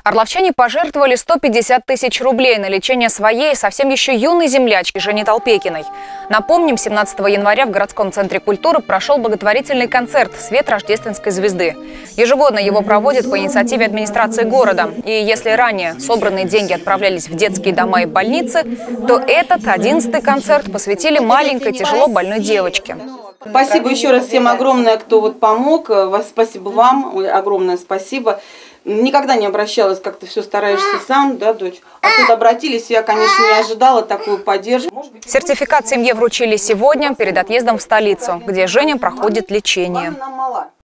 Орловчане пожертвовали 150 тысяч рублей на лечение своей совсем еще юной землячки Жени Толпекиной. Напомним, 17 января в городском центре культуры прошел благотворительный концерт «Свет рождественской звезды». Ежегодно его проводят по инициативе администрации города. И если ранее собранные деньги отправлялись в детские дома и больницы, то этот 11-й концерт посвятили маленькой тяжело больной девочке. Спасибо еще раз всем огромное, кто помог. Спасибо вам, огромное спасибо. Никогда не обращалась, как-то все стараешься сам, да, дочь? А тут обратились, я, конечно, не ожидала такую поддержку. Сертификат семье вручили сегодня перед отъездом в столицу, где Женя проходит лечение.